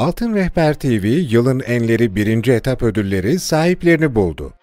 Altın Rehber TV, yılın enleri 1. etap ödülleri sahiplerini buldu.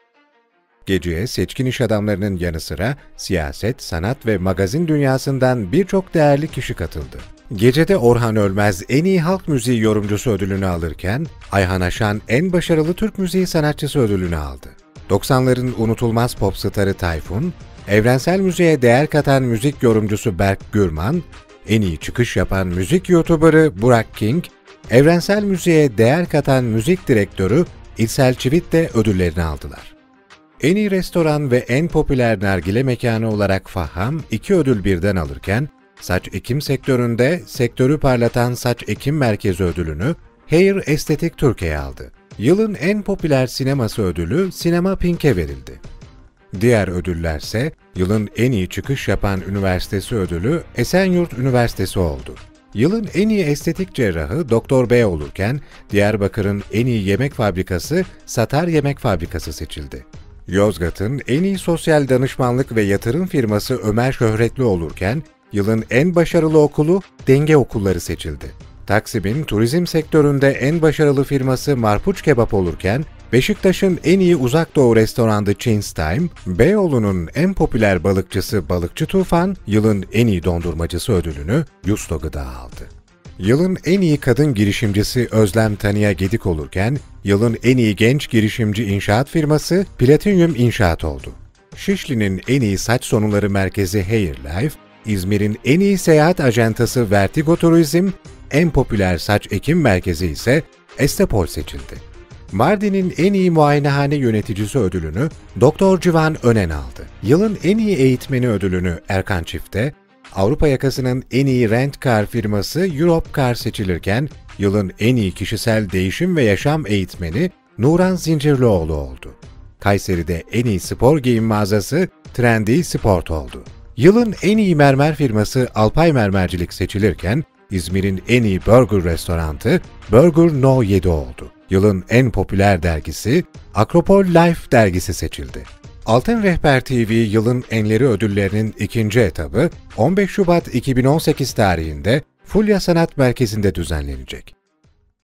Geceye seçkin iş adamlarının yanı sıra siyaset, sanat ve magazin dünyasından birçok değerli kişi katıldı. Gecede Orhan Ölmez en iyi halk müziği yorumcusu ödülünü alırken, Ayhan Aşan en başarılı Türk müziği sanatçısı ödülünü aldı. 90'ların unutulmaz pop starı Tayfun, evrensel müziğe değer katan müzik yorumcusu Berk Gürman, en iyi çıkış yapan müzik YouTuber'ı Burak King, evrensel müziğe değer katan müzik direktörü İlsel Çivit de ödüllerini aldılar. En iyi restoran ve en popüler nargile mekanı olarak Faham 2 ödül birden alırken, saç ekim sektöründe sektörü parlatan Saç Ekim Merkezi ödülünü Hair Estetik Türkiye aldı. Yılın en popüler sineması ödülü Sinema Pink'e verildi. Diğer ödüllerse yılın en iyi çıkış yapan üniversitesi ödülü Esenyurt Üniversitesi oldu. Yılın en iyi estetik cerrahı Doktor B olurken, Diyarbakır'ın en iyi yemek fabrikası Satar Yemek Fabrikası seçildi. Yozgat'ın en iyi sosyal danışmanlık ve yatırım firması Ömer Şöhretli olurken, yılın en başarılı okulu Denge Okulları seçildi. Taksim'in turizm sektöründe en başarılı firması Marpuç Kebap olurken, Beşiktaş'ın en iyi uzak doğu restoranı Chin's Time, Beyoğlu'nun en popüler balıkçısı Balıkçı Tufan, yılın en iyi dondurmacısı ödülünü Yusto Gıda aldı. Yılın en iyi kadın girişimcisi Özlem Taniye Gedik olurken, yılın en iyi genç girişimci inşaat firması Platinum İnşaat oldu. Şişli'nin en iyi saç sonuları merkezi Hair Life, İzmir'in en iyi seyahat ajantası Vertigo Turizm, en popüler saç ekim merkezi ise Estepol seçildi. Mardin'in en iyi muayenehane yöneticisi ödülünü Doktor Civan Önen aldı. Yılın en iyi eğitmeni ödülünü Erkan Çift'e, Avrupa yakasının en iyi rent car firması Europe Car seçilirken, yılın en iyi kişisel değişim ve yaşam eğitmeni Nuran Zincirlioğlu oldu. Kayseri'de en iyi spor giyim mağazası Trendy Sport oldu. Yılın en iyi mermer firması Alpay Mermercilik seçilirken, İzmir'in en iyi burger restoranı Burger No 7 oldu. Yılın en popüler dergisi Akropol Life dergisi seçildi. Altın Rehber TV yılın enleri ödüllerinin 2. etabı 15 Şubat 2018 tarihinde Fulya Sanat Merkezi'nde düzenlenecek.